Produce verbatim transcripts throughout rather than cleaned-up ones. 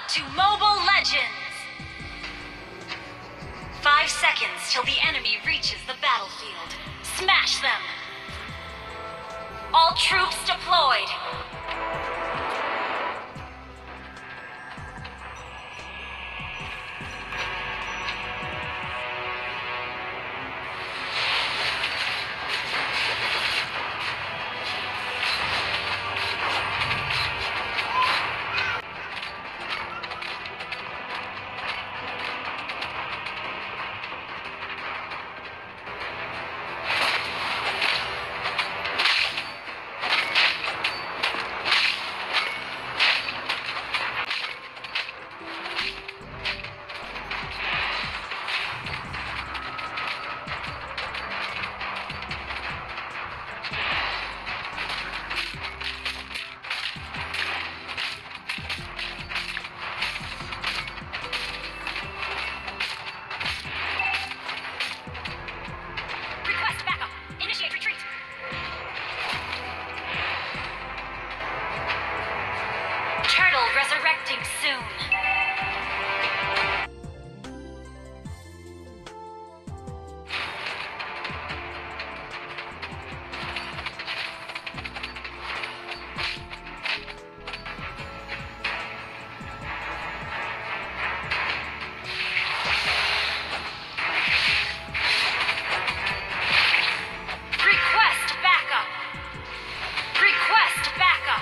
to Mobile Legends! Five seconds till the enemy reaches the battlefield. Smash them! All troops deployed! Resurrecting soon. Request backup. Request backup.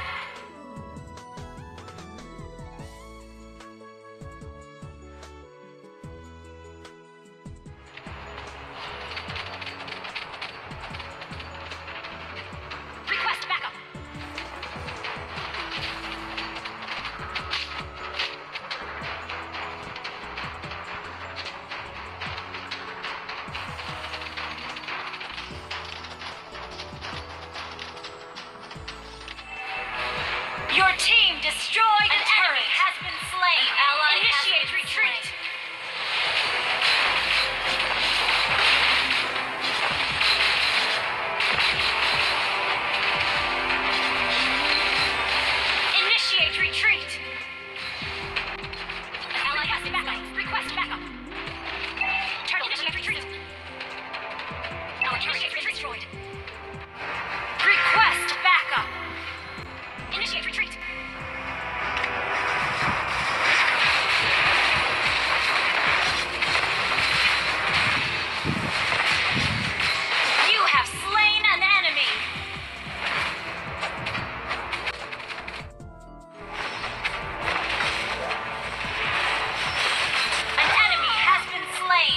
Your team destroyed a turret. Has been slain. An ally Initiate retreat. Initiate retreat. An ally has been backup. Request backup. Turtle, initiate retreat. Our turret has been destroyed. Request backup. Initiate retreat. You have slain an enemy. An enemy has been slain.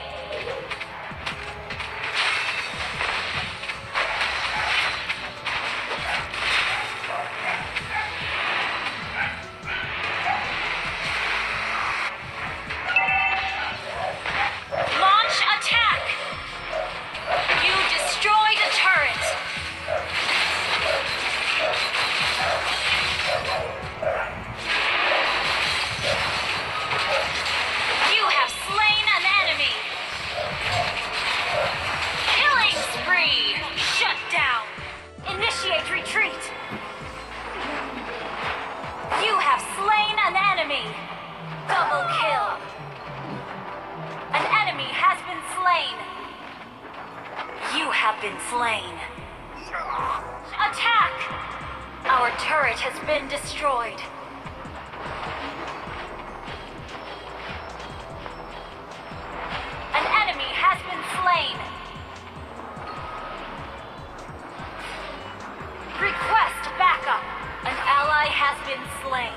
Initiate retreat! You have slain an enemy! Double kill! An enemy has been slain! You have been slain! Attack! Our turret has been destroyed! An enemy has been slain! Request backup! An ally has been slain.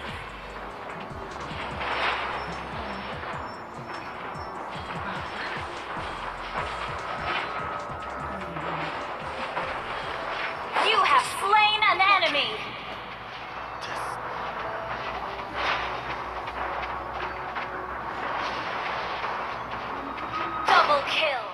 You have slain an enemy! Double kill!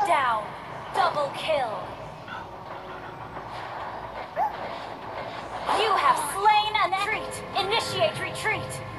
down. Double kill. You have slain an retreat. Initiate retreat.